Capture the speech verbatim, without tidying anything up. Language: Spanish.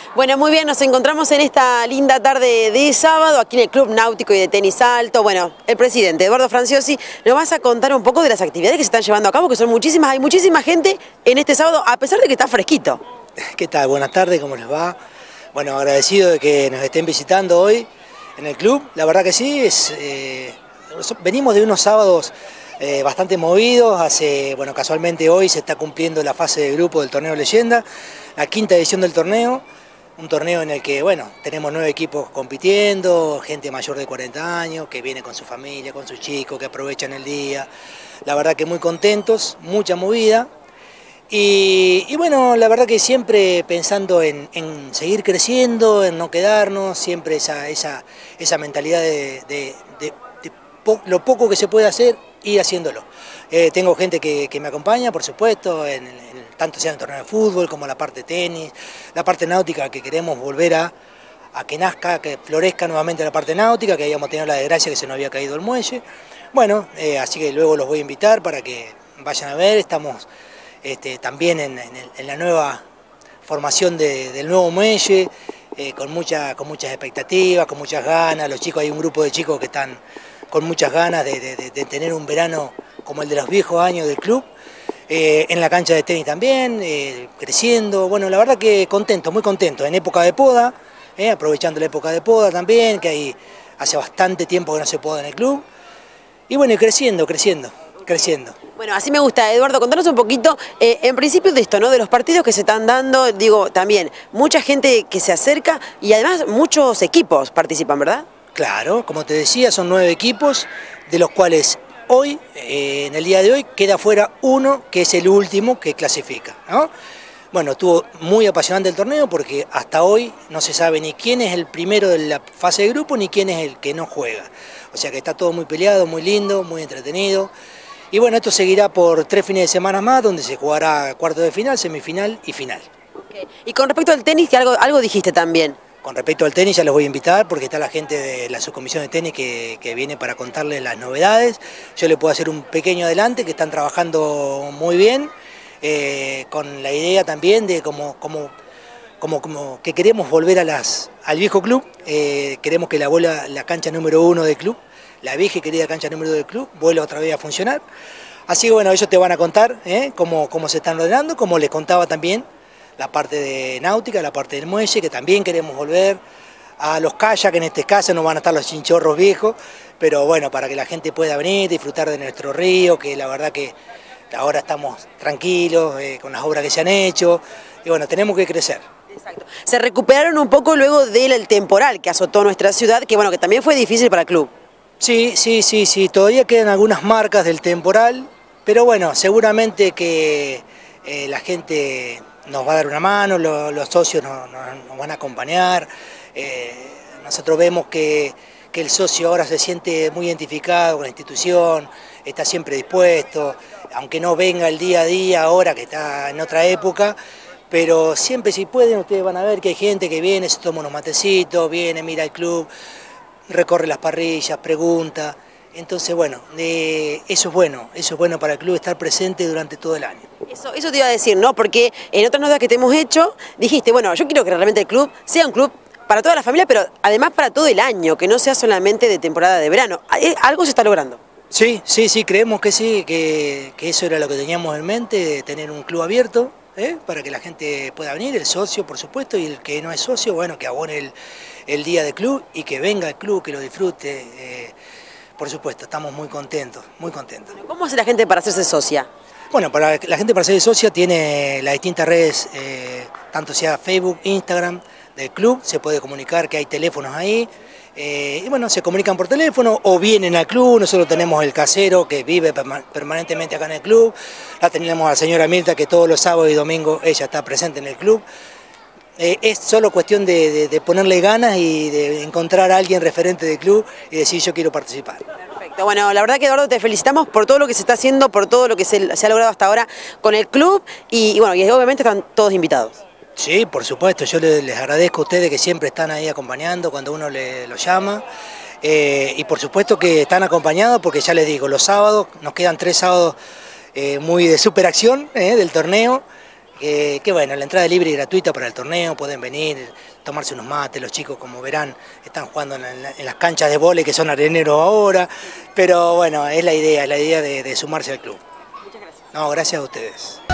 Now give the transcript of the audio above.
Bueno, muy bien, nos encontramos en esta linda tarde de sábado aquí en el Club Náutico y de Tenis Alto. Bueno, el presidente Eduardo Franciosi nos vas a contar un poco de las actividades que se están llevando a cabo, que son muchísimas. Hay muchísima gente en este sábado, a pesar de que está fresquito. ¿Qué tal? Buenas tardes, ¿cómo les va? Bueno, agradecido de que nos estén visitando hoy en el club. La verdad que sí, es, eh, venimos de unos sábados eh, bastante movidos. Hace, bueno, casualmente hoy se está cumpliendo la fase de grupo del torneo Leyenda, la quinta edición del torneo. Un torneo en el que, bueno, tenemos nueve equipos compitiendo, gente mayor de cuarenta años, que viene con su familia, con sus chicos, que aprovechan el día. La verdad que muy contentos, mucha movida. Y, y bueno, la verdad que siempre pensando en, en seguir creciendo, en no quedarnos, siempre esa, esa, esa mentalidad de, de, de, de po, lo poco que se puede hacer, ir haciéndolo. Eh, tengo gente que, que me acompaña, por supuesto, en, en, tanto sea en el torneo de fútbol como la parte de tenis, la parte náutica, que queremos volver a, a que nazca, que florezca nuevamente la parte náutica, que habíamos tenido la desgracia que se nos había caído el muelle. Bueno, eh, así que luego los voy a invitar para que vayan a ver. Estamos este, también en, en, en la nueva formación de, del nuevo muelle, eh, con, mucha, con muchas expectativas, con muchas ganas. Los chicos, hay un grupo de chicos que están con muchas ganas de, de, de tener un verano como el de los viejos años del club, eh, en la cancha de tenis también, eh, creciendo. Bueno, la verdad que contento, muy contento, en época de poda, eh, aprovechando la época de poda también, que hay, hace bastante tiempo que no se poda en el club, y bueno, y creciendo, creciendo, creciendo. Bueno, así me gusta. Eduardo, contanos un poquito, eh, en principio de esto, ¿no? De los partidos que se están dando, digo, también, mucha gente que se acerca y además muchos equipos participan, ¿verdad? Claro, como te decía, son nueve equipos, de los cuales hoy, eh, en el día de hoy, queda fuera uno que es el último que clasifica, ¿no? Bueno, estuvo muy apasionante el torneo porque hasta hoy no se sabe ni quién es el primero de la fase de grupo ni quién es el que no juega. O sea que está todo muy peleado, muy lindo, muy entretenido. Y bueno, esto seguirá por tres fines de semana más, donde se jugará cuarto de final, semifinal y final. Okay. Y con respecto al tenis, que algo, algo dijiste también. Con respecto al tenis ya los voy a invitar porque está la gente de la subcomisión de tenis que, que viene para contarles las novedades. Yo les puedo hacer un pequeño adelante, que están trabajando muy bien, eh, con la idea también de como, como, como, como que queremos volver a las, al viejo club, eh, queremos que la, vuela, la cancha número uno del club, la vieja y querida cancha número uno del club, vuelva otra vez a funcionar. Así que bueno, ellos te van a contar eh, cómo, cómo se están ordenando, como les contaba también, la parte de náutica, la parte del muelle, que también queremos volver, a los kayak, que en este caso no van a estar los chinchorros viejos, pero bueno, para que la gente pueda venir, disfrutar de nuestro río, que la verdad que ahora estamos tranquilos, eh, con las obras que se han hecho, y bueno, tenemos que crecer. Exacto. Se recuperaron un poco luego del temporal que azotó nuestra ciudad, que bueno, que también fue difícil para el club. Sí, sí, sí, sí, todavía quedan algunas marcas del temporal, pero bueno, seguramente que eh, la gente nos va a dar una mano, los, los socios nos, nos, nos van a acompañar. Eh, nosotros vemos que, que el socio ahora se siente muy identificado con la institución, está siempre dispuesto, aunque no venga el día a día ahora que está en otra época, pero siempre si pueden ustedes van a ver que hay gente que viene, se toma unos matecitos, viene, mira el club, recorre las parrillas, pregunta. Entonces, bueno, eh, eso es bueno, eso es bueno para el club, estar presente durante todo el año. Eso, eso te iba a decir, ¿no? Porque en otras notas que te hemos hecho, dijiste, bueno, yo quiero que realmente el club sea un club para toda la familia, pero además para todo el año, que no sea solamente de temporada de verano. ¿Algo se está logrando? Sí, sí, sí, creemos que sí, que, que eso era lo que teníamos en mente, tener un club abierto, ¿eh? Para que la gente pueda venir, el socio, por supuesto, y el que no es socio, bueno, que abone el, el día de club y que venga al club, que lo disfrute. Eh, por supuesto, estamos muy contentos, muy contentos. ¿Cómo hace la gente para hacerse socia? Bueno, para la gente para ser socia tiene las distintas redes, eh, tanto sea Facebook, Instagram, del club, se puede comunicar que hay teléfonos ahí, eh, y bueno, se comunican por teléfono o vienen al club. Nosotros tenemos el casero que vive permanentemente acá en el club, la tenemos a la señora Mirta que todos los sábados y domingos ella está presente en el club. Eh, es solo cuestión de, de, de ponerle ganas y de encontrar a alguien referente del club y decir yo quiero participar. Perfecto. Bueno, la verdad que Eduardo te felicitamos por todo lo que se está haciendo, por todo lo que se, se ha logrado hasta ahora con el club y, y bueno, y obviamente están todos invitados. Sí, por supuesto, yo les, les agradezco a ustedes que siempre están ahí acompañando cuando uno le, los llama. Eh, y por supuesto que están acompañados porque ya les digo, los sábados, nos quedan tres sábados eh, muy de superacción eh, del torneo. que, que bueno, la entrada es libre y gratuita para el torneo, pueden venir, tomarse unos mates, los chicos como verán están jugando en, la, en las canchas de vóley que son areneros ahora, pero bueno, es la idea, es la idea de, de sumarse al club. Muchas gracias. No, gracias a ustedes.